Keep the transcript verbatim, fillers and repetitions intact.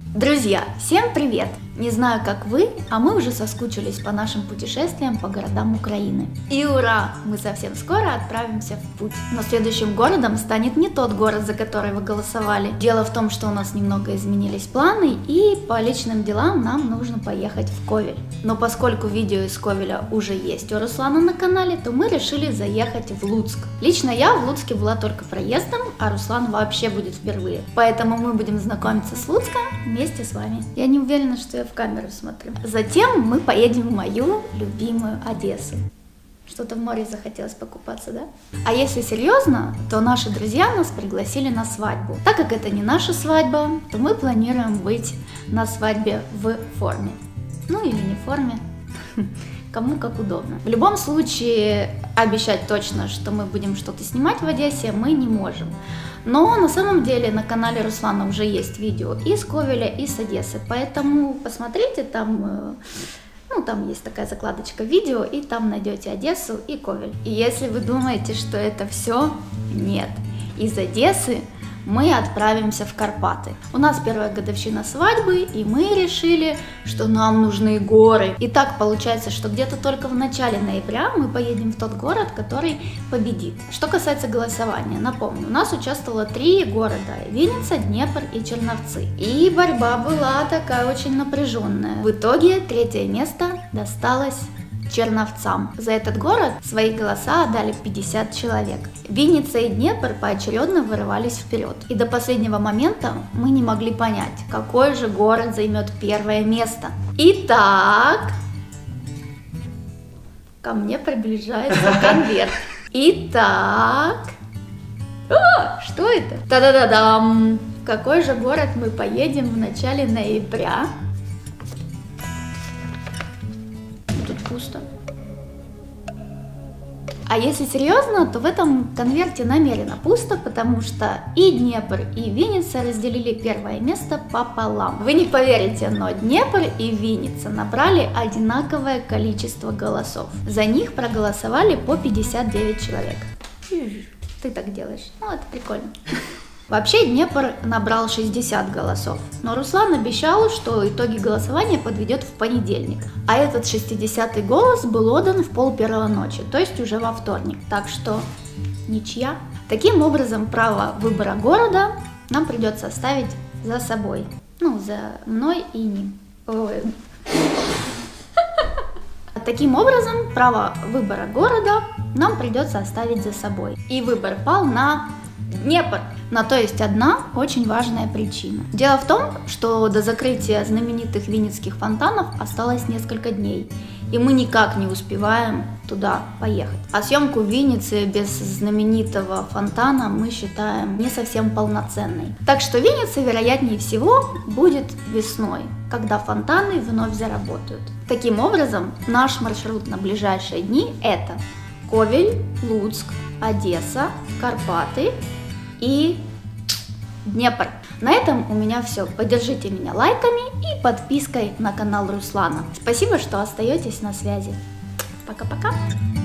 Друзья, всем привет! Не знаю, как вы, а мы уже соскучились по нашим путешествиям по городам Украины. И ура! Мы совсем скоро отправимся в путь. Но следующим городом станет не тот город, за который вы голосовали. Дело в том, что у нас немного изменились планы, и по личным делам нам нужно поехать в Ковель. Но поскольку видео из Ковеля уже есть у Руслана на канале, то мы решили заехать в Луцк. Лично я в Луцке была только проездом, а Руслан вообще будет впервые. Поэтому мы будем знакомиться с Луцком вместе с вами. Я не уверена, что я в камеру смотрю. Затем мы поедем в мою любимую Одессу. Что-то в море захотелось покупаться, да? А если серьезно, то наши друзья нас пригласили на свадьбу. Так как это не наша свадьба, то мы планируем быть на свадьбе в форме. Ну или не в форме, кому как удобно. В любом случае, обещать точно, что мы будем что-то снимать в Одессе, мы не можем. Но на самом деле на канале Руслана уже есть видео и с Ковеля, и с Одессы, поэтому посмотрите, там, ну, там есть такая закладочка видео, и там найдете Одессу и Ковель. И если вы думаете, что это все, нет. Из Одессы мы отправимся в Карпаты. У нас первая годовщина свадьбы, и мы решили, что нам нужны горы. И так получается, что где-то только в начале ноября мы поедем в тот город, который победит. Что касается голосования, напомню, у нас участвовало три города: Винница, Днепр и Черновцы. И борьба была такая очень напряженная. В итоге третье место досталось Черновцам. За этот город свои голоса отдали пятьдесят человек. Винница и Днепр поочередно вырывались вперед. И до последнего момента мы не могли понять, какой же город займет первое место. Итак, ко мне приближается конверт. Итак, а, что это? Та-да-да-дам! В какой же город мы поедем в начале ноября? Пусто. А если серьезно, то в этом конверте намеренно пусто, потому что и Днепр, и Винница разделили первое место пополам. Вы не поверите, но Днепр и Винница набрали одинаковое количество голосов. За них проголосовали по пятьдесят девять человек. Ты так делаешь? Ну, это прикольно. Вообще Днепр набрал шестьдесят голосов, но Руслан обещал, что итоги голосования подведет в понедельник. А этот шестидесятый голос был отдан в пол первого ночи, то есть уже во вторник, так что ничья. Таким образом, право выбора города нам придется оставить за собой, ну, за мной и ним. Ой. Таким образом, право выбора города нам придется оставить за собой, и выбор пал на Днепр. На то есть одна очень важная причина. Дело в том, что до закрытия знаменитых винницких фонтанов осталось несколько дней, и мы никак не успеваем туда поехать. А съемку в Виннице без знаменитого фонтана мы считаем не совсем полноценной. Так что Винница, вероятнее всего, будет весной, когда фонтаны вновь заработают. Таким образом, наш маршрут на ближайшие дни — это Ковель, Луцк, Одесса, Карпаты и Днепр. На этом у меня все. Поддержите меня лайками и подпиской на канал Руслана. Спасибо, что остаетесь на связи. Пока-пока.